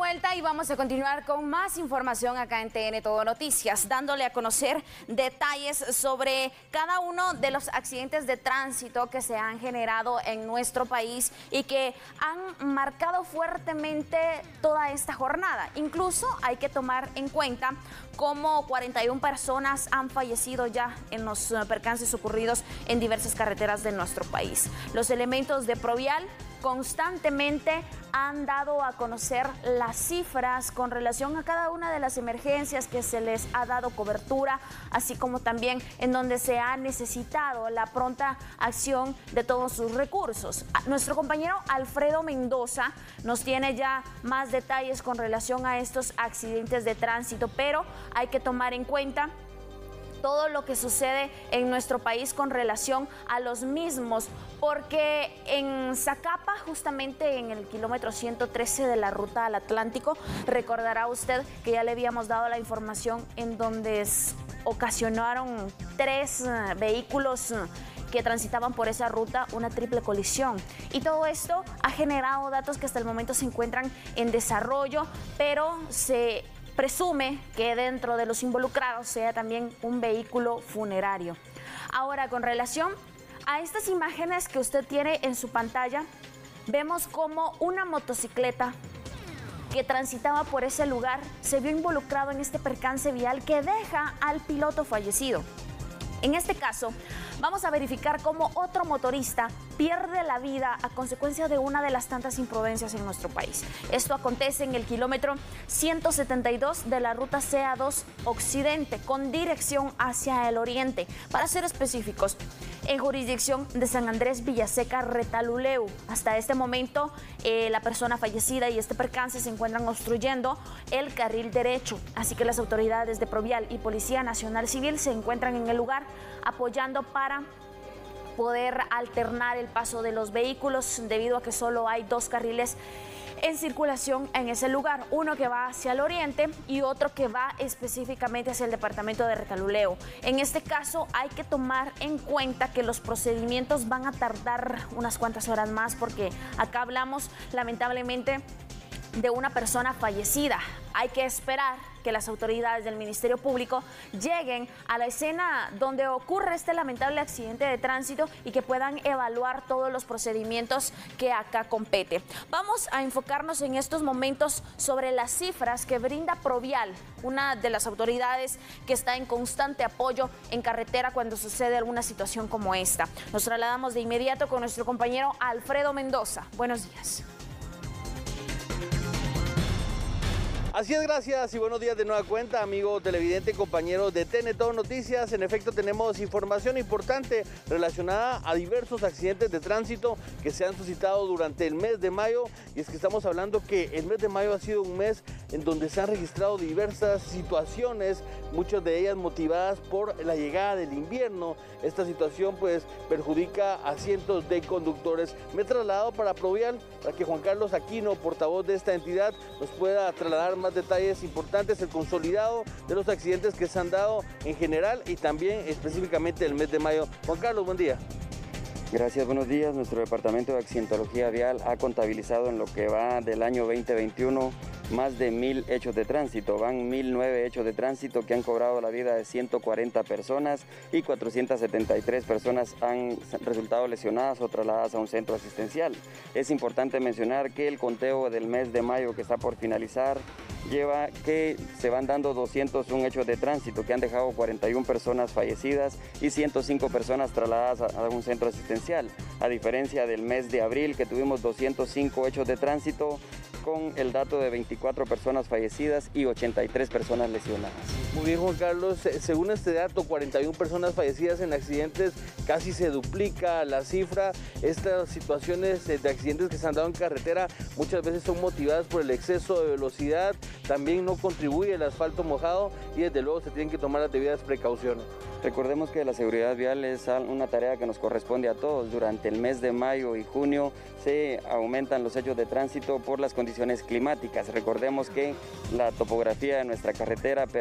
vuelta y vamos a continuar con más información acá en TN Todo Noticias, dándole a conocer detalles sobre cada uno de los accidentes de tránsito que se han generado en nuestro país y que han marcado fuertemente toda esta jornada. Incluso hay que tomar en cuenta cómo 41 personas han fallecido ya en los percances ocurridos en diversas carreteras de nuestro país. Los elementos de Provial constantemente han dado a conocer las cifras con relación a cada una de las emergencias que se les ha dado cobertura, así como también en donde se ha necesitado la pronta acción de todos sus recursos. Nuestro compañero Alfredo Mendoza nos tiene ya más detalles con relación a estos accidentes de tránsito, pero hay que tomar en cuenta todo lo que sucede en nuestro país con relación a los mismos, porque en Zacapa, justamente en el kilómetro 113 de la ruta al Atlántico, recordará usted que ya le habíamos dado la información en donde ocasionaron 3 vehículos que transitaban por esa ruta una triple colisión. Y todo esto ha generado datos que hasta el momento se encuentran en desarrollo, pero se presume que dentro de los involucrados sea también un vehículo funerario. Ahora, con relación a estas imágenes que usted tiene en su pantalla, vemos como una motocicleta que transitaba por ese lugar se vio involucrado en este percance vial que deja al piloto fallecido. En este caso, vamos a verificar cómo otro motorista pierde la vida a consecuencia de una de las tantas imprudencias en nuestro país. Esto acontece en el kilómetro 172 de la ruta CA2 Occidente, con dirección hacia el oriente. Para ser específicos, en jurisdicción de San Andrés Villaseca, Retaluleu. Hasta este momento, la persona fallecida y este percance se encuentran obstruyendo el carril derecho. Así que las autoridades de Provial y Policía Nacional Civil se encuentran en el lugar apoyando para poder alternar el paso de los vehículos, debido a que solo hay 2 carriles en circulación en ese lugar, uno que va hacia el oriente y otro que va específicamente hacia el departamento de Retaluleu. En este caso hay que tomar en cuenta que los procedimientos van a tardar unas cuantas horas más, porque acá hablamos lamentablemente de una persona fallecida. Hay que esperar que las autoridades del Ministerio Público lleguen a la escena donde ocurre este lamentable accidente de tránsito y que puedan evaluar todos los procedimientos que acá compete. Vamos a enfocarnos en estos momentos sobre las cifras que brinda Provial, una de las autoridades que está en constante apoyo en carretera cuando sucede alguna situación como esta. Nos trasladamos de inmediato con nuestro compañero Alfredo Mendoza. Buenos días. Así es, gracias y buenos días de nueva cuenta, amigo televidente, compañero de TN Todo Noticias. En efecto, tenemos información importante relacionada a diversos accidentes de tránsito que se han suscitado durante el mes de mayo. Y es que estamos hablando que el mes de mayo ha sido un mes en donde se han registrado diversas situaciones, muchas de ellas motivadas por la llegada del invierno. Esta situación pues perjudica a cientos de conductores. Me he trasladado para Provial para que Juan Carlos Aquino, portavoz de esta entidad, nos pueda trasladar más detalles importantes, el consolidado de los accidentes que se han dado en general y también específicamente el mes de mayo. Juan Carlos, buen día. Gracias, buenos días. Nuestro departamento de accidentología vial ha contabilizado en lo que va del año 2021 más de 1000 hechos de tránsito. Van 1009 hechos de tránsito que han cobrado la vida de 140 personas y 473 personas han resultado lesionadas o trasladadas a un centro asistencial. Es importante mencionar que el conteo del mes de mayo que está por finalizar lleva que se van dando 201 hechos de tránsito que han dejado 41 personas fallecidas y 105 personas trasladadas a un centro asistencial, a diferencia del mes de abril que tuvimos 205 hechos de tránsito con el dato de 24 personas fallecidas y 83 personas lesionadas. Muy bien, Juan Carlos, según este dato, 41 personas fallecidas en accidentes, casi se duplica la cifra. Estas situaciones de accidentes que se han dado en carretera muchas veces son motivadas por el exceso de velocidad, también no contribuye el asfalto mojado y desde luego se tienen que tomar las debidas precauciones. Recordemos que la seguridad vial es una tarea que nos corresponde a todos. Durante el mes de mayo y junio se aumentan los hechos de tránsito por las condiciones climáticas. Recordemos que la topografía de nuestra carretera permite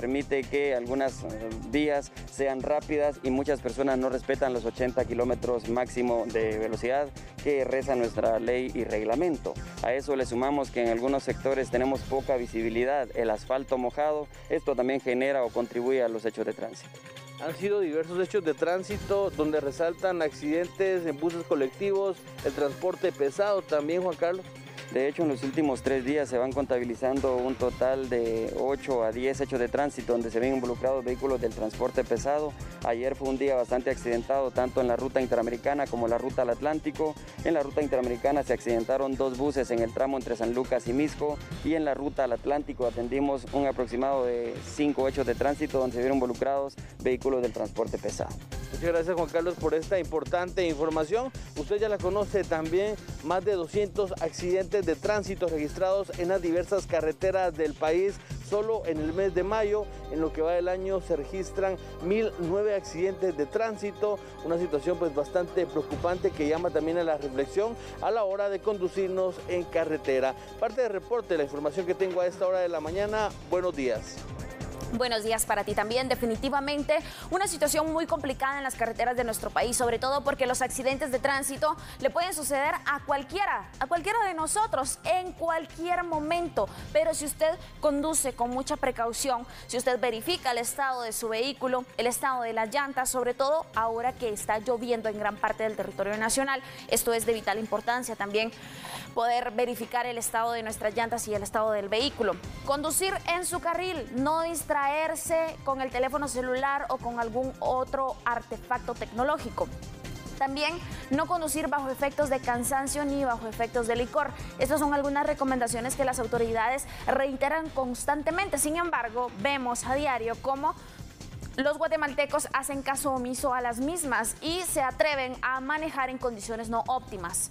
que algunas vías sean rápidas y muchas personas no respetan los 80 kilómetros máximo de velocidad que reza nuestra ley y reglamento. A eso le sumamos que en algunos sectores tenemos poca visibilidad, el asfalto mojado, esto también genera o contribuye a los hechos de tránsito. Han sido diversos hechos de tránsito donde resaltan accidentes en buses colectivos, el transporte pesado también, Juan Carlos. De hecho, en los últimos 3 días se van contabilizando un total de 8 a 10 hechos de tránsito donde se ven involucrados vehículos del transporte pesado. Ayer fue un día bastante accidentado, tanto en la ruta interamericana como la ruta al Atlántico. En la ruta interamericana se accidentaron 2 buses en el tramo entre San Lucas y Misco, y en la ruta al Atlántico atendimos un aproximado de 5 hechos de tránsito donde se vieron involucrados vehículos del transporte pesado. Muchas gracias, Juan Carlos, por esta importante información. Usted ya la conoce también, más de 200 accidentes de tránsito registrados en las diversas carreteras del país. Solo en el mes de mayo, en lo que va del año, se registran 1009 accidentes de tránsito, una situación pues bastante preocupante que llama también a la reflexión a la hora de conducirnos en carretera. Parte del reporte, la información que tengo a esta hora de la mañana. Buenos días. Buenos días para ti también. Definitivamente una situación muy complicada en las carreteras de nuestro país, sobre todo porque los accidentes de tránsito le pueden suceder a cualquiera de nosotros en cualquier momento. Pero si usted conduce con mucha precaución, si usted verifica el estado de su vehículo, el estado de las llantas, sobre todo ahora que está lloviendo en gran parte del territorio nacional, esto es de vital importancia también poder verificar el estado de nuestras llantas y el estado del vehículo. Conducir en su carril, no distraerse con el teléfono celular o con algún otro artefacto tecnológico. También no conducir bajo efectos de cansancio ni bajo efectos de licor. Estas son algunas recomendaciones que las autoridades reiteran constantemente. Sin embargo, vemos a diario cómo los guatemaltecos hacen caso omiso a las mismas y se atreven a manejar en condiciones no óptimas.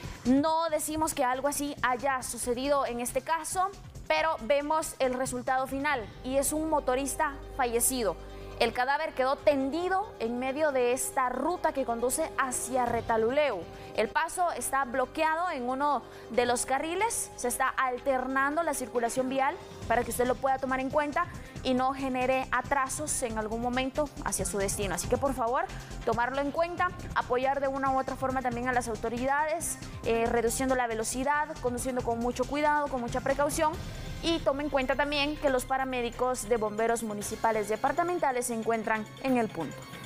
No decimos que algo así haya sucedido en este caso, pero vemos el resultado final y es un motorista fallecido. El cadáver quedó tendido en medio de esta ruta que conduce hacia Retaluleu. El paso está bloqueado en uno de los carriles, se está alternando la circulación vial para que usted lo pueda tomar en cuenta y no genere atrasos en algún momento hacia su destino. Así que por favor, tomarlo en cuenta, apoyar de una u otra forma también a las autoridades, reduciendo la velocidad, conduciendo con mucho cuidado, con mucha precaución. Y tome en cuenta también que los paramédicos de bomberos municipales departamentales se encuentran en el punto.